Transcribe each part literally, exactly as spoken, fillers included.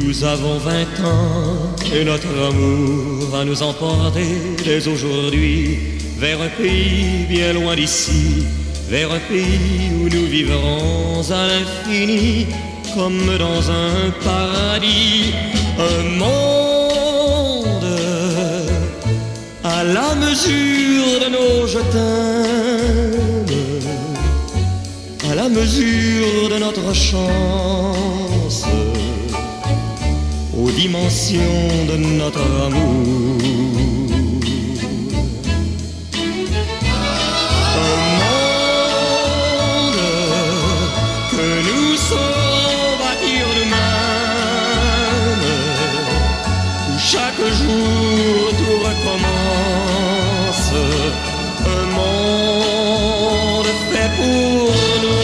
Nous avons vingt ans et notre amour va nous emporter dès aujourd'hui vers un pays bien loin d'ici, vers un pays où nous vivrons à l'infini comme dans un paradis, un monde à la mesure de nos je t'aime, à la mesure de notre chance, aux dimensions de notre amour. Un monde que nous saurons bâtir nous-mêmes, où chaque jour tout recommence. Un monde fait pour nous.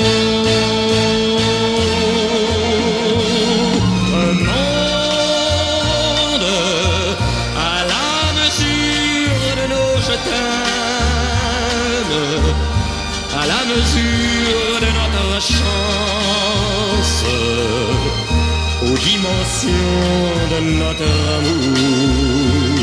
À la mesure de notre chance, aux dimensions de notre amour.